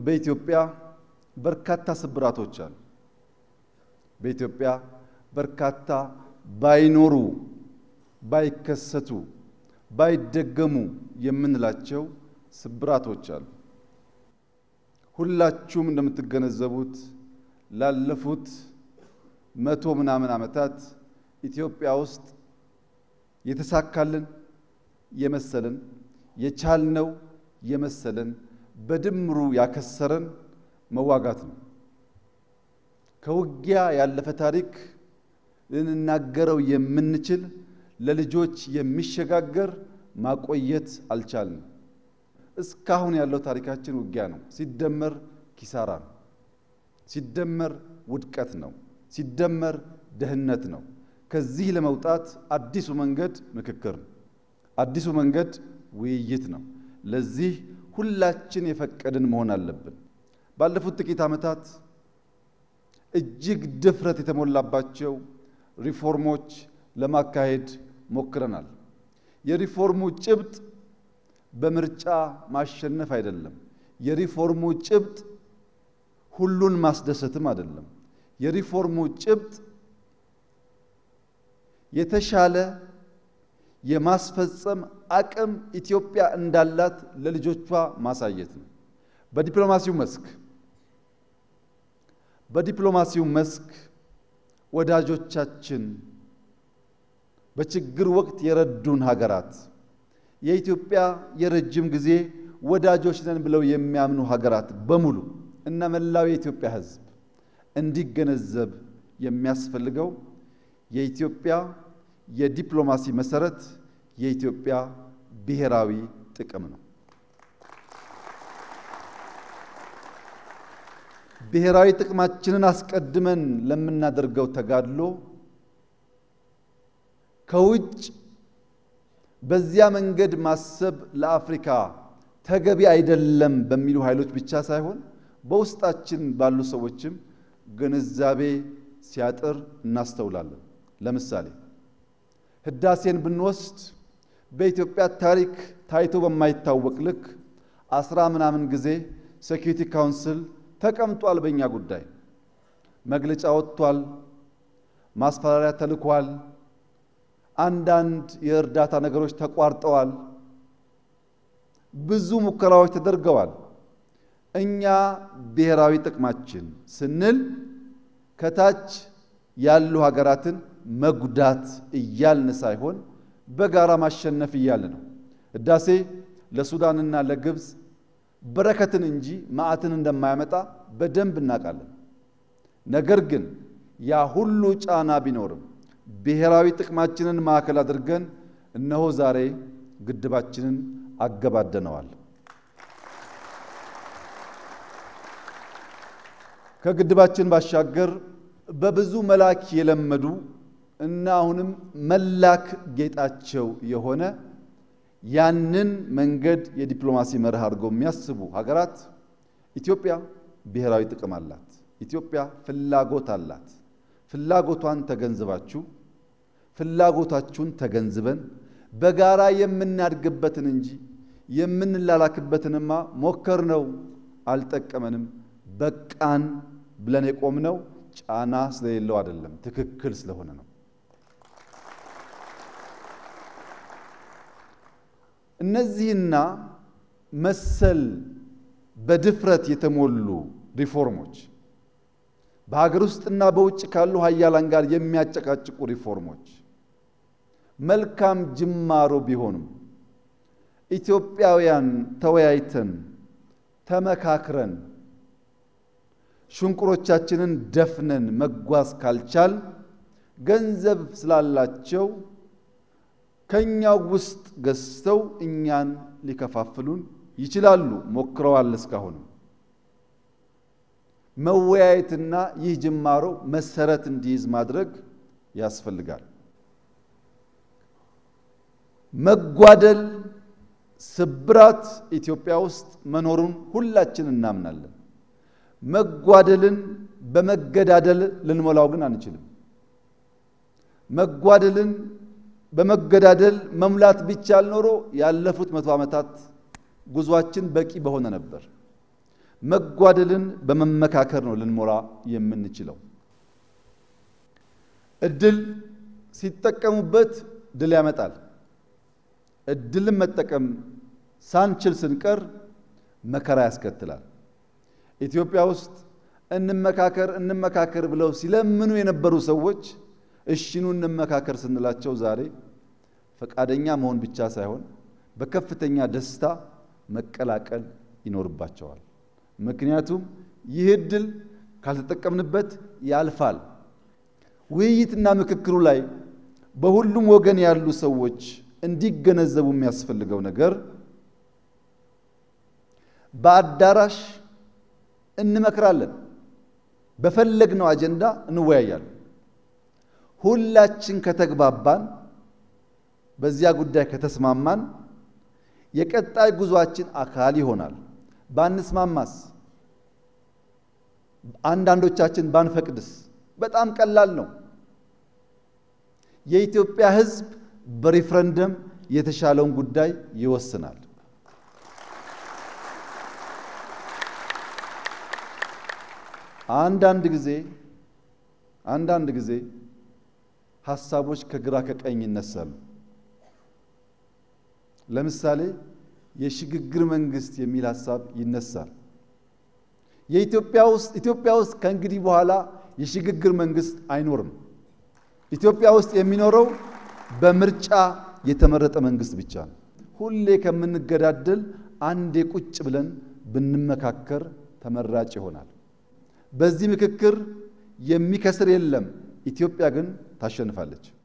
በኢትዮጵያ በርካታ ስብራቶች አሉ። በኢትዮጵያ በርካታ ባይኖሩ ባይከሰቱ ባይደገሙ የምንላቸው ስብራቶች አሉ። ሁላችሁም እንደምትገነዘቡት ላለፉት 100 ምናምን ዓመታት ኢትዮጵያ ውስጥ የተሳካልን የመሰለን የቻልነው የመሰለን በድምሩ ያከሰረን መዋጋት ነው። ከውጊያ ያለፈ ታሪክ ልንናገረው የምንችል ለልጆች የሚሸጋገር ማቆየት አልቻልንም። እስካሁን ያለው ታሪካችን ውጊያ ነው። ሲደመር ኪሳራ ነው። ሲደመር ውድቀት ነው። ሲደመር ደህንነት ነው። ከዚህ ለመውጣት አዲሱ መንገድ ምክክር ነው። አዲሱ መንገድ ውይይት ነው። ለዚህ ሁላችን የፈቀድን መሆን አለብን። ባለፉት ጥቂት ዓመታት እጅግ ድፍረት የተሞላባቸው ሪፎርሞች ለማካሄድ ሞክረናል። የሪፎርሙ ጭብጥ በምርጫ ማሸነፍ አይደለም። የሪፎርሙ ጭብጥ ሁሉን ማስደሰትም አይደለም። የሪፎርሙ ጭብጥ የተሻለ የማስፈጸም አቅም ኢትዮጵያ እንዳላት ለልጆቿ ማሳየት ነው። በዲፕሎማሲው መስክ ወዳጆቻችን በችግር ወቅት የረዱን ሀገራት የኢትዮጵያ የረጅም ጊዜ ወዳጆች ነን ብለው የሚያምኑ ሀገራት በሙሉ እና መላው የኢትዮጵያ ሕዝብ እንዲገነዘብ የሚያስፈልገው የኢትዮጵያ የዲፕሎማሲ መሰረት የኢትዮጵያ ብሔራዊ ጥቅም ነው። ብሔራዊ ጥቅማችንን አስቀድመን ለምናደርገው ተጋድሎ ከውጭ በዚያ መንገድ ማሰብ ለአፍሪካ ተገቢ አይደለም በሚሉ ኃይሎች ብቻ ሳይሆን በውስጣችን ባሉ ሰዎችም ግንዛቤ ሲያጥር እናስተውላለን። ለምሳሌ ህዳሴን ብንወስድ በኢትዮጵያ ታሪክ ታይቶ በማይታወቅ ልክ 10 ምናምን ጊዜ ሴኩሪቲ ካውንስል ተቀምጧል። በእኛ ጉዳይ መግለጫ ወጥቷል፣ ማስፈራሪያ ተልኳል፣ አንዳንድ የእርዳታ ነገሮች ተቋርጠዋል፣ ብዙ ሙከራዎች ተደርገዋል። እኛ ብሔራዊ ጥቅማችን ስንል ከታች ያሉ ሀገራትን መጉዳት እያልን ሳይሆን በጋራ ማሸነፍ እያልን ነው። ህዳሴ ለሱዳንና ለግብጽ በረከትን እንጂ መዓትን እንደማያመጣ በደንብ እናውቃለን። ነገር ግን ያ ሁሉ ጫና ቢኖርም ብሔራዊ ጥቅማችንን ማዕከል አድርገን እነሆ ዛሬ ግድባችንን አገባደነዋል። ከግድባችን ባሻገር በብዙ መላክ የለመዱ እና አሁንም መላክ ጌጣቸው የሆነ ያንን መንገድ የዲፕሎማሲ መርህ አድርገው የሚያስቡ ሀገራት ኢትዮጵያ ብሔራዊ ጥቅም አላት፣ ኢትዮጵያ ፍላጎት አላት። ፍላጎቷን ተገንዝባችሁ ፍላጎታችሁን ተገንዝበን በጋራ የምናድግበትን እንጂ የምንላላክበትንማ ሞከርነው፣ አልጠቀመንም፣ በቃን ብለን የቆምነው ጫና ስለሌለው አይደለም፣ ትክክል ስለሆነ ነው። እነዚህና መሰል በድፍረት የተሞሉ ሪፎርሞች በሀገር ውስጥና በውጭ ካሉ ሀያላን ጋር የሚያጨቃጭቁ ሪፎርሞች መልካም ጅማሮ ቢሆኑም ኢትዮጵያውያን ተወያይተን ተመካክረን ሽንቁሮቻችንን ደፍነን መጓዝ ካልቻል ገንዘብ ስላላቸው ከኛው ውስጥ ገዝተው እኛን ሊከፋፍሉን ይችላሉ። ሞክረዋል። እስካሁን መወያየትና ይህ ጅማሮ መሰረት እንዲይዝ ማድረግ ያስፈልጋል። መጓደል ስብራት ኢትዮጵያ ውስጥ መኖሩን ሁላችን እናምናለን። መጓደልን በመገዳደል ልንሞላው ግን አንችልም። መጓደልን በመገዳደል መሙላት ቢቻል ኖሮ ያለፉት 100 ዓመታት ጉዟችን በቂ በሆነ ነበር። መጓደልን በመመካከር ነው ልንሞላ የምንችለው። እድል ሲጠቀሙበት ድል ያመጣል። እድልን መጠቀም ሳንችል ስንቀር መከራ ያስከትላል። ኢትዮጵያ ውስጥ እንመካከር ብለው ሲለምኑ የነበሩ ሰዎች እሺኑ እንመካከር ስንላቸው ዛሬ ፈቃደኛ መሆን ብቻ ሳይሆን በከፍተኛ ደስታ መቀላቀል ይኖርባቸዋል። ምክንያቱም ይህ እድል ካልተጠቀምንበት ያልፋል። ውይይትና ምክክሩ ላይ በሁሉም ወገን ያሉ ሰዎች እንዲገነዘቡ የሚያስፈልገው ነገር በአዳራሽ እንመክራለን፣ በፈለግነው አጀንዳ እንወያያለን። ሁላችን ከተግባባን፣ በዚያ ጉዳይ ከተስማማን የቀጣይ ጉዟችን አካል ይሆናል። ባንስማማስ፣ አንዳንዶቻችን ባንፈቅድስ? በጣም ቀላል ነው። የኢትዮጵያ ሕዝብ በሪፍረንደም የተሻለውን ጉዳይ ይወስናል። አንዳንድ ጊዜ ሐሳቦች ከግራ ከቀኝ ይነሳሉ። ለምሳሌ የሽግግር መንግስት የሚል ሐሳብ ይነሳል። ኢትዮጵያ ውስጥ ከእንግዲህ በኋላ የሽግግር መንግስት አይኖርም። ኢትዮጵያ ውስጥ የሚኖረው በምርጫ የተመረጠ መንግስት ብቻ ነው። ሁሌ ከምንገዳደል አንዴ ቁጭ ብለን ብንመካከር ተመራጭ ይሆናል። በዚህ ምክክር የሚከስር የለም። ኢትዮጵያ ግን ታሸንፋለች።